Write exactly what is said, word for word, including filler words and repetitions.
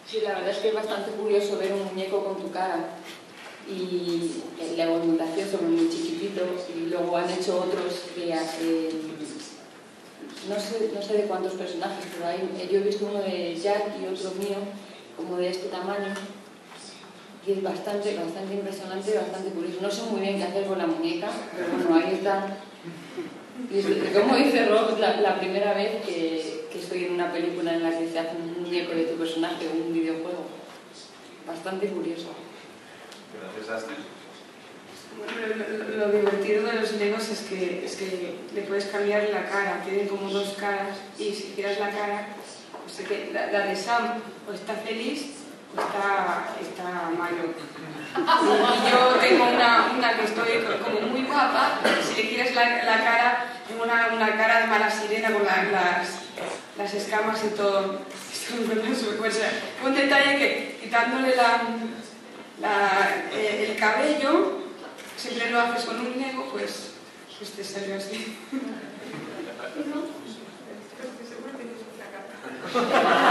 Sí, la verdad es que es bastante curioso ver un muñeco con tu cara y la evolución sobre muy chiquitito, y luego han hecho otros que hacen, no sé, no sé de cuántos personajes, pero hay, yo he visto uno de Jack y otro mío, como de este tamaño, y es bastante, bastante impresionante, bastante curioso. No sé muy bien qué hacer con la muñeca, pero bueno, ahí está. Y como dice Rob, la, la primera vez que, que estoy en una película en la que se hace un muñeco de tu personaje o un videojuego. Bastante curioso. Gracias, Astrid. Bueno, lo, lo divertido de los legos es que, es que le puedes cambiar la cara, tienen como dos caras, y si giras la cara, pues que la, la de Sam o está feliz o está, está malo. Y yo tengo una, una que estoy como muy guapa, si le giras la, la cara, tengo una, una cara de mala sirena con la, las, las escamas y todo. Pues, un detalle que quitándole la, la, eh, el cabello, siempre lo haces con un lego, pues, pues te sale así. ¿No?